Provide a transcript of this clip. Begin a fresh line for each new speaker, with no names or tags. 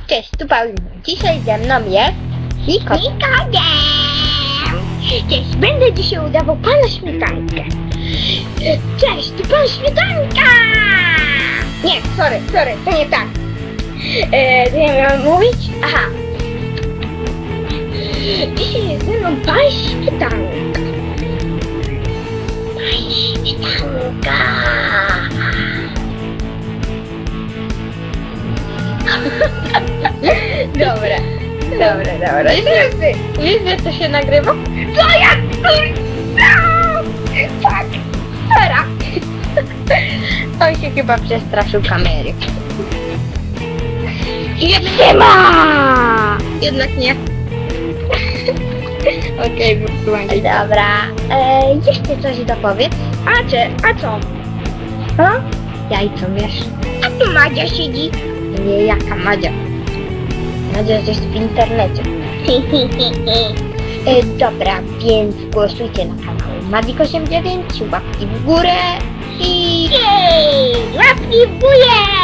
Cześć, tu Paulina. Dzisiaj ze mną jest Nikodem. Cześć, będę dzisiaj udawał pana Śmietankę. Cześć, tu pan Śmietanka! Nie, sorry, to nie tak. Co ja miałem mówić? Aha. Dzisiaj jest ze mną pan Śmietanka. Pan Śmietanka. Dobra. Wiesz, że to się nagrywa? Co ja tak, teraz. On się chyba przestraszył kamery. Nie ma! Jednak nie. Okej, wysyłam. Dobra. Jeszcze coś dopowiedz. A co? Ha? Jajco, wiesz? A tu Madzia siedzi. Nie, jaka Madzia? Madzia gdzieś w internecie. Dobra, więc głosujcie na kanał Madik89, łapki w górę i... Łapki w górę!